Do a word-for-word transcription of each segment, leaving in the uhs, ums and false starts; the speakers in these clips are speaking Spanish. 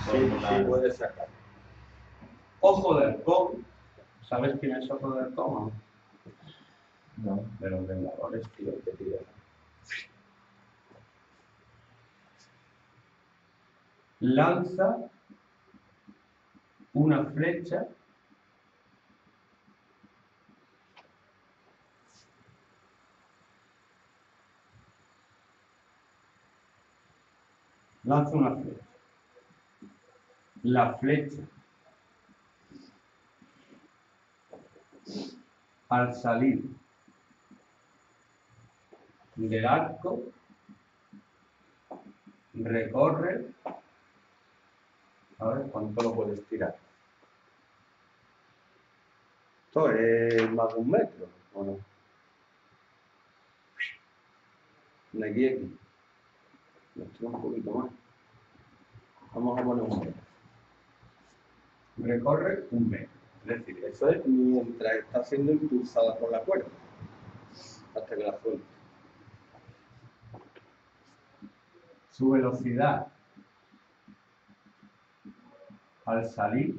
Sí, sí, puedes sacar. Ojo de halcón. ¿Sabes quién es Ojo de halcón? No. De los Vengadores, tío, que tira. Lanza una flecha lanza una flecha. La flecha, al salir del arco, recorre, a ver cuánto lo puedes tirar. Esto es más de un metro, ¿o no? De aquí a aquí. Esto un poquito más. Vamos a poner un metro. Recorre un metro. Es decir, eso es mientras está siendo impulsada por la cuerda. Hasta que la suelte. Su velocidad al salir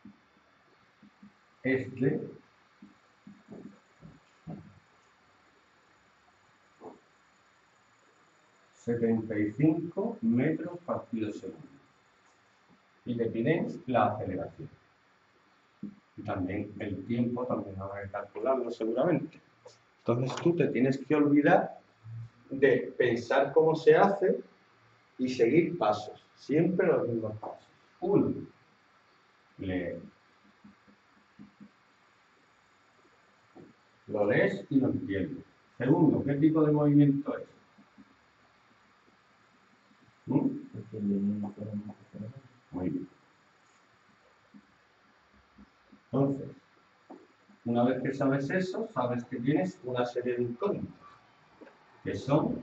es de setenta y cinco metros partido segundo. Y te piden la aceleración. Y también el tiempo, también habrá que calcularlo seguramente. Entonces tú te tienes que olvidar de pensar cómo se hace y seguir pasos. Siempre los mismos pasos. Uno, leer. Lo lees y lo entiendes. Segundo, ¿qué tipo de movimiento es? ¿Mm? Muy bien. Entonces, una vez que sabes eso, sabes que tienes una serie de incógnitas, que son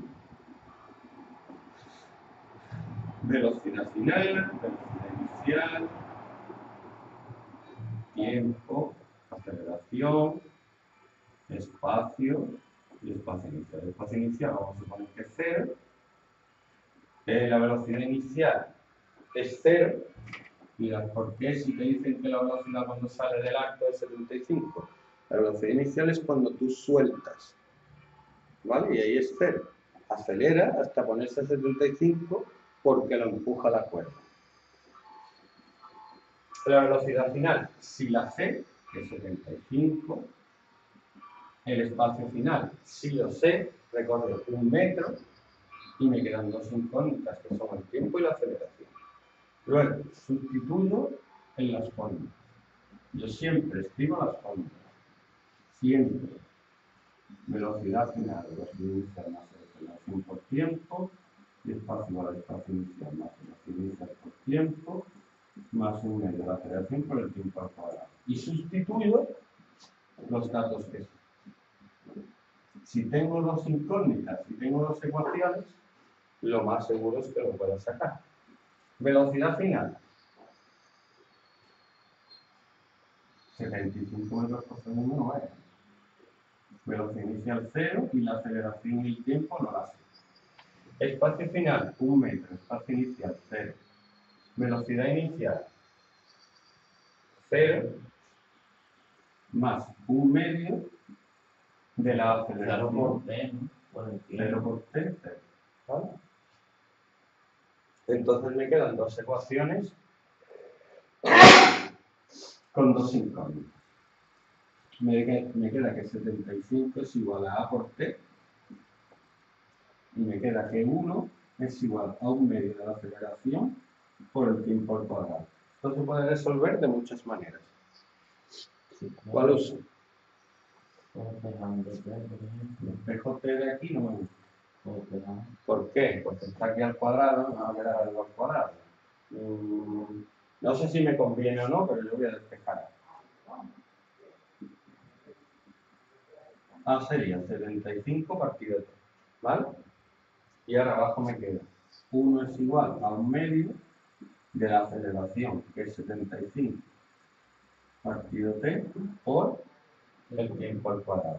velocidad final, velocidad inicial, tiempo, aceleración, espacio y espacio inicial. El espacio inicial vamos a suponer que es cero. Eh, la velocidad inicial es cero. Mirad, ¿por qué si te dicen que la velocidad cuando sale del arco es setenta y cinco? La velocidad inicial es cuando tú sueltas, ¿vale? Y ahí es cero. Acelera hasta ponerse a setenta y cinco porque lo empuja la cuerda. La velocidad final, si la sé, que es setenta y cinco. El espacio final, si lo sé, recorre un metro y me quedan dos incógnitas, que son el tiempo y la aceleración. Luego, sustituyo en las fórmulas. Yo siempre escribo las fórmulas. Siempre. Velocidad final, velocidad inicial más aceleración por tiempo, y espacio igual al espacio inicial más velocidad inicial por tiempo, más un medio de la aceleración por el tiempo al cuadrado. Y sustituyo los datos que son. Si tengo dos incógnitas, si tengo dos ecuaciones, lo más seguro es que lo pueda sacar. Velocidad final. setenta y cinco metros por segundo no es. Velocidad inicial cero y la aceleración y el tiempo no la sé. Espacio final, un metro. Espacio inicial, cero. Velocidad inicial, cero. Más un medio de la aceleración. Cero por T, ¿no? Por el tiempo. cero por T, cero. ¿Vale? Entonces me quedan dos ecuaciones con dos incógnitas. Me, me queda que setenta y cinco es igual a A por T y me queda que uno es igual a un medio de la aceleración por el tiempo al cuadrado. Esto se puede resolver de muchas maneras. ¿Cuál uso? Espejo T de aquí no me gusta. ¿Por qué? Porque está aquí al cuadrado, me va a quedar algo al cuadrado. Mm, no sé si me conviene o no, pero yo voy a despejar. A sería setenta y cinco partido T, ¿vale? Y ahora abajo me queda uno es igual a un medio de la aceleración, que es setenta y cinco partido T por el tiempo al cuadrado.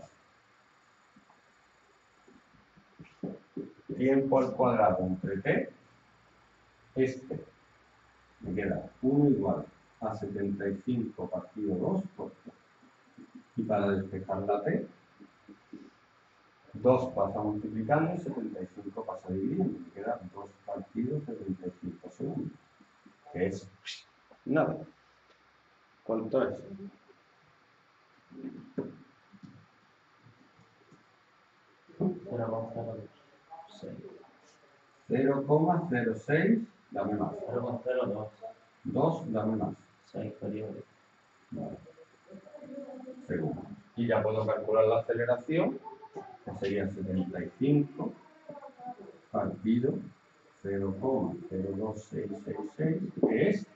Tiempo al cuadrado entre T es T. Me queda queda uno igual a setenta y cinco partido dos por tres. Y para despejar la t, dos pasa multiplicando y setenta y cinco pasa dividiendo. Me queda dos partidos setenta y cinco segundos. Que es nada. ¿Cuánto es? cero coma cero seis. cero coma cero seis, dame más. cero coma cero dos. dos, dame más. seis periodos. Vale. Segundos. Y ya puedo calcular la aceleración, que sería setenta y cinco partido cero coma cero dos seis seis seis, que es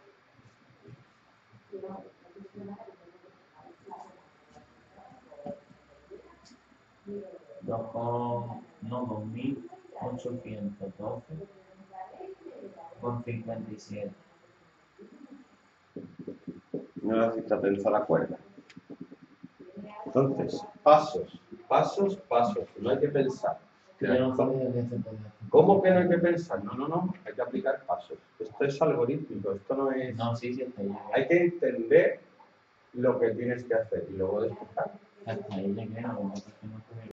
dos con, no, dos mil ochocientos doce con cincuenta y siete. no necesita tensar la cuerda. Entonces, pasos, pasos, pasos, no hay que pensar. Yo no sabía que se podía hacer. ¿Cómo que no hay que pensar? No, no, no, hay que aplicar pasos. Esto es algorítmico, esto no es... No, sí, sí, está ahí. Hay que entender lo que tienes que hacer y luego despejar. Hasta ahí le queda, lo que pasa es que no puede